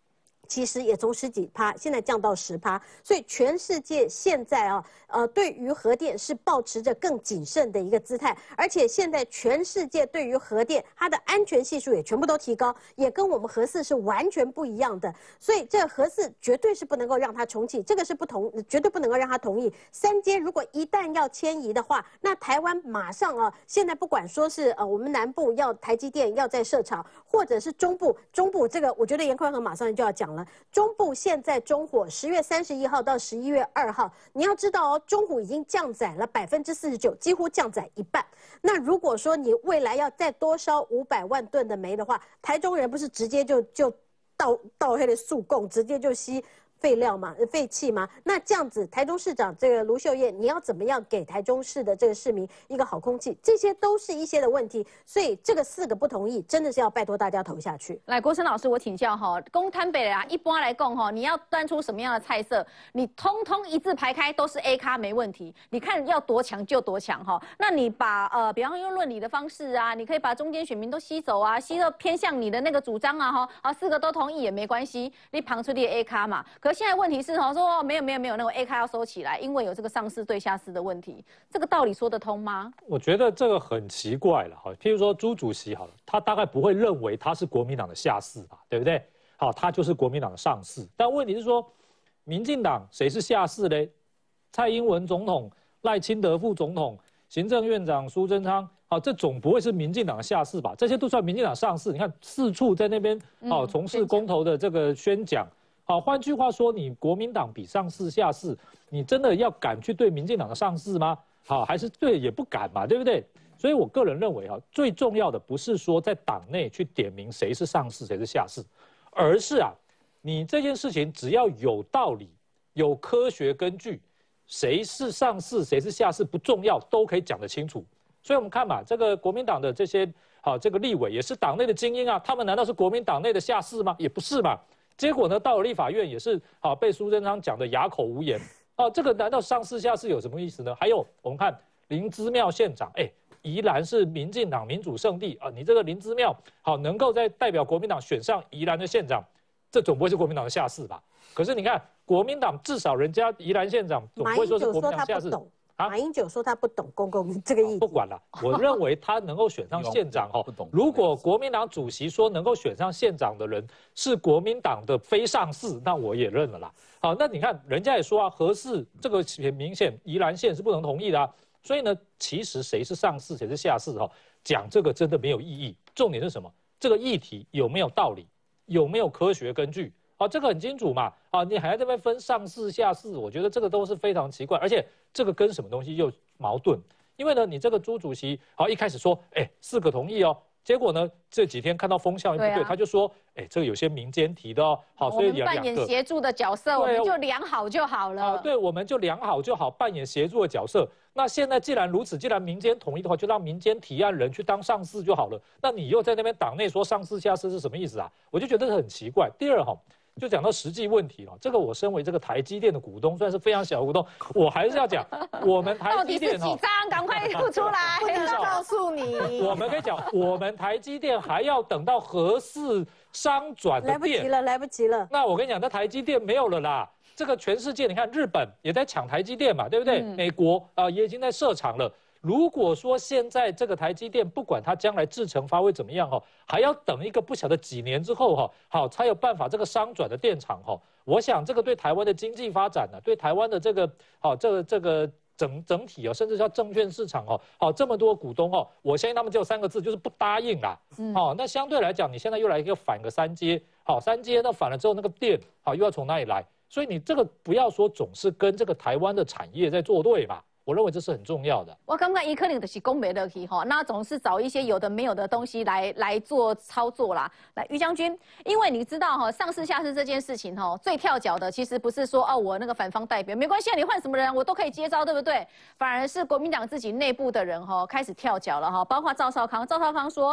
其实也从十几趴现在降到十趴，所以全世界现在啊，呃，对于核电是抱持着更谨慎的一个姿态，而且现在全世界对于核电它的安全系数也全部都提高，也跟我们核四是完全不一样的，所以这核四绝对是不能够让它重启，这个是不同，绝对不能够让它同意。三阶如果一旦要迁移的话，那台湾马上啊，现在不管说是呃我们南部要台积电要在设厂，或者是中部，中部这个我觉得严宽恒马上就要讲了，中部现在中火十月三十一号到十一月二号，你要知道哦，中火已经降载了百分之四十九，几乎降载一半。那如果说你未来要再多烧五百万吨的煤的话，台中人不是直接就就倒倒黑的速供，直接就吸废料嘛，废气嘛？那这样子，台中市长这个卢秀燕，你要怎么样给台中市的这个市民一个好空气？这些都是一些的问题，所以这个四个不同意，真的是要拜托大家投下去。 来，国成老师，我请教哈，公摊北啊，一般来讲哈，你要端出什么样的菜色，你通通一字排开都是 A 咖没问题，你看要多强就多强哈。那你把呃，比方说用论理的方式啊，你可以把中间选民都吸走啊，吸到偏向你的那个主张啊哈，啊四个都同意也没关系，你旁出你的 A 咖嘛。可现在问题是哈，说没有没有没有那个 A 咖要收起来，因为有这个上市对下市的问题，这个道理说得通吗？ 我觉得这个很奇怪了哈。譬如说朱主席好了，他大概不会认为他是国民党的下市吧，对不对？好，他就是国民党的上市。但问题是说，民进党谁是下市嘞？蔡英文总统、赖清德副总统、行政院长苏贞昌，好，这总不会是民进党的下市吧？这些都算民进党上市。你看四处在那边好从事公投的这个宣讲。好，换句话说，你国民党比上市下市，你真的要敢去对民进党的上市吗？好，还是对也不敢嘛，对不对？所以我个人认为哈，最重要的不是说在党内去点名谁是上市谁是下市，而是啊，你这件事情只要有道理、有科学根据，谁是上市谁是下市不重要，都可以讲得清楚。所以我们看嘛，这个国民党的这些好这个立委也是党内的精英啊，他们难道是国民党内的下市吗？也不是嘛。结果呢，到了立法院也是好被苏贞昌讲的哑口无言啊！这个难道上市下市有什么意思呢？还有我们看林姿妙县长，哎，宜兰是民进党民主圣地啊，你这个林姿妙好能够在代表国民党选上宜兰的县长，这总不会是国民党的下市吧？可是你看国民党至少人家宜兰县长总不会说是国民党下市。 马英九说他不懂公共这个意思， 不管了，我认为他能够选上县长哈。如果国民党主席说能够选上县长的人是国民党的非上市，那我也认了啦。好，那你看人家也说啊，核四这个很明显，宜兰县是不能同意的啊。所以呢，其实谁是上市谁是下市哈，讲这个真的没有意义。重点是什么？这个议题有没有道理，有没有科学根据？啊，这个很清楚嘛，啊，你还在这边分上市下市，我觉得这个都是非常奇怪，而且这个跟什么东西又矛盾？因为呢，你这个朱主席，好一开始说，哎，四个同意哦，结果呢这几天看到风向不对，他就说，哎，这个有些民间提的哦，好，所以两个扮演协助的角色，我们就量好就好了。 啊，对，我们就量好就好，扮演协助的角色。那现在既然如此，既然民间同意的话，就让民间提案人去当上市就好了。那你又在那边党内说上市下市是什么意思啊？我就觉得很奇怪。第二哈。就讲到实际问题了，这个我身为这个台积电的股东，虽然是非常小的股东，我还是要讲，我们台积电到底是几张？赶快吐出来！ 不能告诉你。 我们可以讲，我们台积电还要等到核四商转的来不及了，来不及了。 那我跟你讲，那台积电没有了啦。这个全世界，你看日本也在抢台积电嘛，对不对？嗯、美国啊、呃、也已经在设厂了。如果说现在这个台积电不管它将来制程发挥怎么样哈，还要等一个不晓得几年之后哈，好才有办法这个商转的电厂哈，我想这个对台湾的经济发展呢，对台湾的这个好这个这个整整体哦，甚至叫证券市场哦，好这么多股东哦，我相信他们只有三个字，就是不答应啦。嗯，好，那相对来讲，你现在又来一个反个三阶，好三阶那反了之后那个电好又要从哪里来？所以你这个不要说总是跟这个台湾的产业在作对嘛。我认为这是很重要的。 我刚刚一可能就是讲不落去哈，那总是找一些有的没有的东西来来做操作啦。来，于将军，因为你知道哈，上市下市这件事情哈，最跳脚的其实不是说哦我那个反方代表没关系，你换什么人我都可以接招，对不对？反而是国民党自己内部的人哈开始跳脚了哈，包括赵少康，赵少康说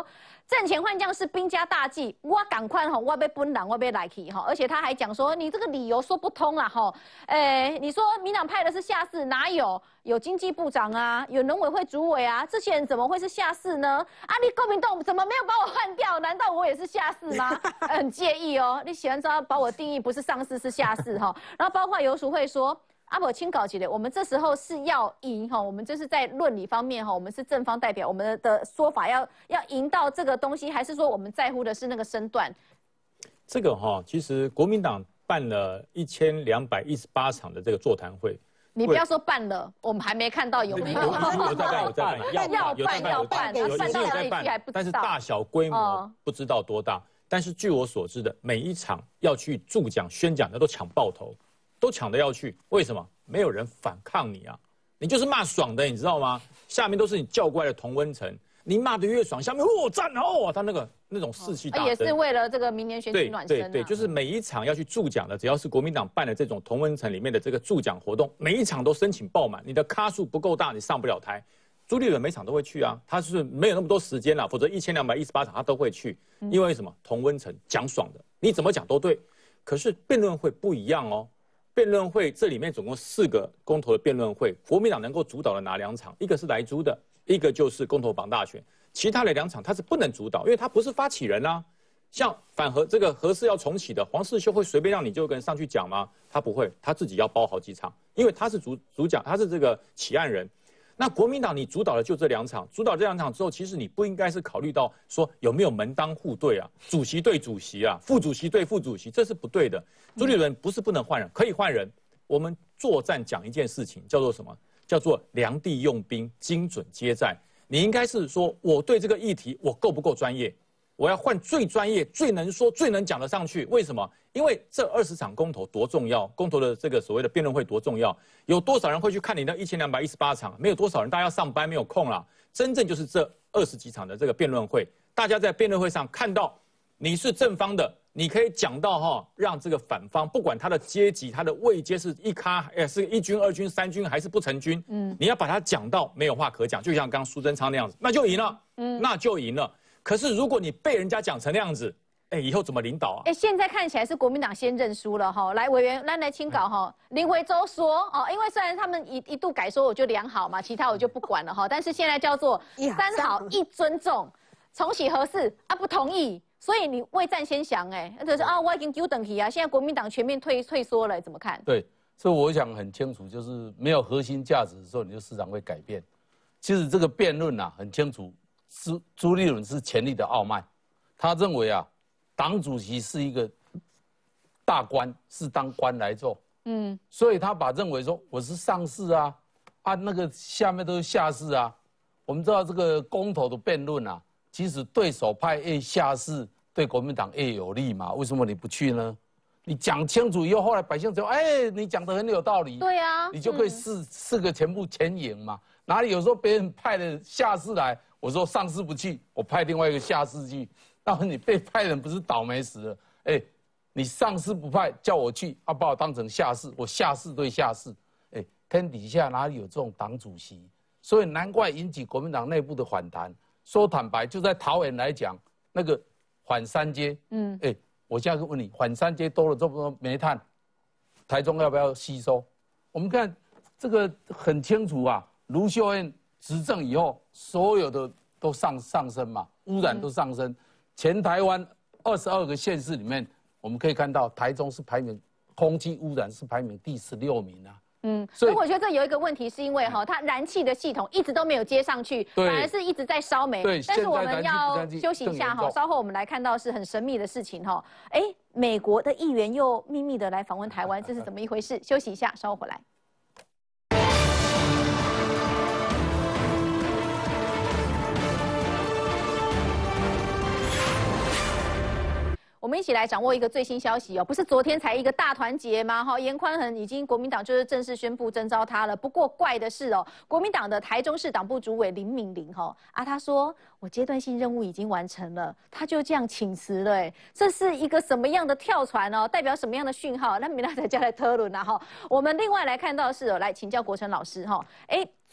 阵前换将是兵家大忌，我赶快吼，我被本人我被来去哈，而且他还讲说你这个理由说不通啦哈，诶，你说民党派的是下士，哪有？有经济部长啊，有农委会主委啊，这些人怎么会是下士呢？啊，你国民党怎么没有把我换掉？难道我也是下士吗？很介意哦，你喜欢知道把我定义不是上士是下士哈，然后包括游淑慧说。阿伯清搞起来，我们这时候是要赢哈，我们就是在论理方面哈，我们是正方代表，我们的说法要要赢到这个东西，还是说我们在乎的是那个身段？ 这个哈，其实国民党办了一千两百一十八场的这个座谈会， 你不要说办了，我们还没看到有没有？ 有在办，有在办， 要办要办， 有办到哪里去还不知道。 但是大小规模不知道多大，但是据我所知的，每一场要去助讲宣讲的都抢爆头。都抢着要去，为什么？没有人反抗你啊！你就是骂爽的，你知道吗？下面都是你叫过来的同温层，你骂的越爽，下面哦赞哦，他那个那种士气大增， 也是为了这个明年选举暖身、啊。 对对对，就是每一场要去助讲的，只要是国民党办的这种同温层里面的这个助讲活动，每一场都申请爆满，你的咖数不够大，你上不了台。朱立伦每场都会去啊，他是没有那么多时间了，否则一千两百一十八场他都会去，因为什么？同温层讲爽的，你怎么讲都对。可是辩论会不一样哦。辩论会这里面总共四个公投的辩论会，国民党能够主导的哪两场？一个是莱猪的，一个就是公投绑大选，其他的两场他是不能主导，因为他不是发起人啊。像反核这个核四要重启的，黄世修会随便让你就跟上去讲吗？他不会，他自己要包好几场，因为他是主主讲，他是这个起案人。那国民党你主导的就这两场，主导这两场之后，其实你不应该是考虑到说有没有门当户对啊，主席对主席啊，副主席对副主席，这是不对的。朱立伦不是不能换人，可以换人。我们作战讲一件事情，叫做什么？叫做量地用兵，精准接战。你应该是说，我对这个议题我够不够专业？我要换最专业、最能说、最能讲得上去。为什么？因为这二十场公投多重要，公投的这个所谓的辩论会多重要，有多少人会去看你那一千两百一十八场？没有多少人，大家要上班没有空啦。真正就是这二十几场的这个辩论会，大家在辩论会上看到你是正方的，你可以讲到哈，让这个反方不管他的阶级、他的位阶是一咖，哎，是一军、二军、三军还是不成军，嗯，你要把它讲到没有话可讲，就像刚刚苏贞昌那样子，那就赢了，嗯，那就赢了。可是如果你被人家讲成那样子，哎，以后怎么领导啊？ 哎，现在看起来是国民党先认输了哈。来，委员，来来清稿哈。林维洲说哦，因为虽然他们一一度改说我就良好嘛，其他我就不管了哈，但是现在叫做三好一尊重，重启核四啊不同意，所以你未战先降哎，就是啊我已经丢等题啊，现在国民党全面退退缩了，怎么看？ 对，所以我想很清楚，就是没有核心价值的时候，你就市场会改变。其实这个辩论啊很清楚。朱朱立伦是权力的傲慢，他认为啊，党主席是一个大官，是当官来做，嗯，所以他把认为说我是上士啊，啊那个下面都是下士啊。我们知道这个公投的辩论啊，其实对手派越下士，对国民党越有利嘛。为什么你不去呢？你讲清楚以后，后来百姓就哎，你讲得很有道理， 对啊， 你就可以四四个全部全赢嘛。哪里有时候别人派了下士来？我说上士不去，我派另外一个下士去，那你被派人不是倒霉死了？哎，你上士不派，叫我去，啊把我当成下士，我下士对下士，哎，天底下哪里有这种党主席？所以难怪引起国民党内部的反弹。说坦白，就在桃园来讲，那个反三接，嗯，哎，我现在问你，反三接多了这么多煤炭，台中要不要吸收？我们看这个很清楚啊，卢秀燕执政以后，所有的都上上升嘛，污染都上升。全台湾二十二个县市里面，我们可以看到台中是排名空气污染是排名第十六名啊。 嗯，所以我觉得这有一个问题，是因为哈，它燃气的系统一直都没有接上去，反而是一直在烧煤。 对， 但是我们要休息一下哈，稍后我们来看到是很神秘的事情哈。哎，美国的议员又秘密的来访问台湾，这是怎么一回事？休息一下，稍后回来。我们一起来掌握一个最新消息哦，不是昨天才一个大团结吗？哈，严宽恒已经国民党就是正式宣布征召他了。不过怪的是哦，国民党的台中市党部主委林敏玲哈啊，他说我阶段性任务已经完成了，他就这样请辞了。哎，这是一个什么样的跳船哦？代表什么样的讯号？那明天再加来讨论啊哈。我们另外来看到的是哦，来请教国成老师哈，哎。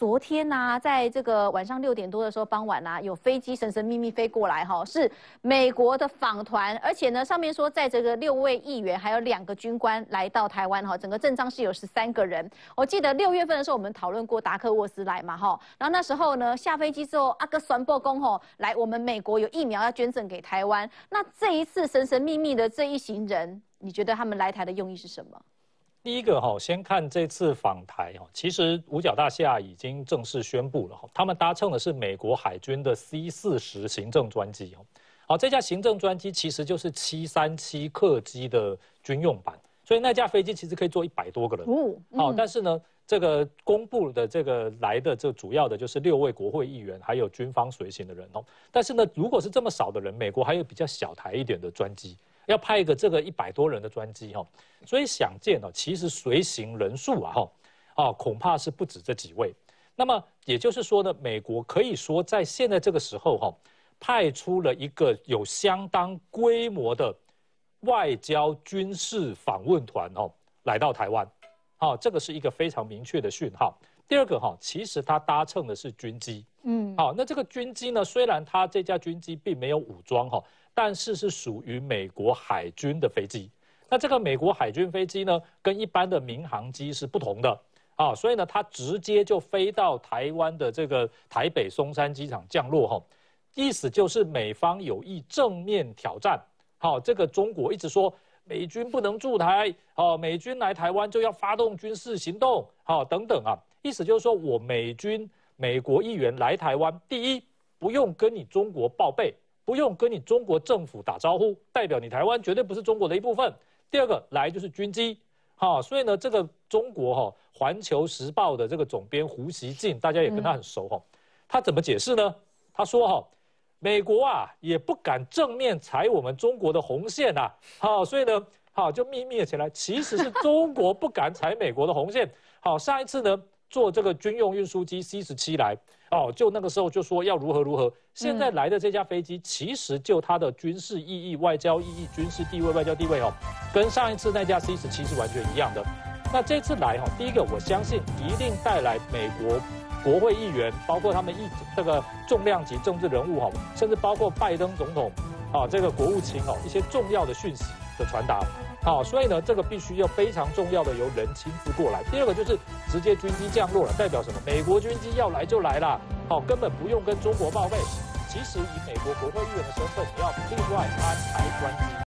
昨天呢、啊，在这个晚上六点多的时候，傍晚啊，有飞机神神秘秘飞过来哈，是美国的访团，而且呢，上面说载这个六位议员还有两个军官来到台湾哈，整个阵仗是有十三个人。我记得六月份的时候，我们讨论过达克沃斯来嘛哈，然后那时候呢，下飞机之后，阿哥传播公吼来，我们美国有疫苗要捐赠给台湾。那这一次神神秘秘的这一行人，你觉得他们来台的用意是什么？ 第一个哈，先看这次访台哈，其实五角大厦已经正式宣布了哈，他们搭乘的是美国海军的 C 四十行政专机哈。好，这架行政专机其实就是七三七客机的军用版，所以那架飞机其实可以坐一百多个人。哦，好，但是呢，这个公布的这个来的这主要的就是六位国会议员，还有军方随行的人哦。但是呢，如果是这么少的人，美国还有比较小台一点的专机。要派一个这个一百多人的专机哈，所以想见哦，其实随行人数啊哈，啊恐怕是不止这几位。那么也就是说呢，美国可以说在现在这个时候哈，派出了一个有相当规模的外交军事访问团哦，来到台湾，好，这个是一个非常明确的讯号。第二个哈，其实它搭乘的是军机，嗯，好，那这个军机呢，虽然它这架军机并没有武装哈。但是是属于美国海军的飞机，那这个美国海军飞机呢，跟一般的民航机是不同的啊，所以呢，它直接就飞到台湾的这个台北松山机场降落哈，意思就是美方有意正面挑战，好，这个中国一直说美军不能驻台，哦，美军来台湾就要发动军事行动，好，等等啊，意思就是说我美军美国议员来台湾，第一不用跟你中国报备。不用跟你中国政府打招呼，代表你台湾绝对不是中国的一部分。第二个来就是军机，哈，所以呢，这个中国哈《环球时报》的这个总编胡锡进，大家也跟他很熟哈，他怎么解释呢？他说哈，美国啊也不敢正面踩我们中国的红线呐，好，所以呢，好就秘密了起来，其实是中国不敢踩美国的红线。好，上一次呢坐这个军用运输机 C 十七来。哦，就那个时候就说要如何如何，现在来的这架飞机，其实就它的军事意义、外交意义、军事地位、外交地位哦，跟上一次那架 C 十七是完全一样的。那这次来哈，第一个我相信一定带来美国国会议员，包括他们议这个重量级政治人物哈，甚至包括拜登总统啊，这个国务卿哦，一些重要的讯息的传达。好，所以呢，这个必须要非常重要的由人亲自过来。第二个就是直接军机降落了，代表什么？美国军机要来就来啦，好，根本不用跟中国报备。其实以美国国会议员的身份，你要另外安排专机，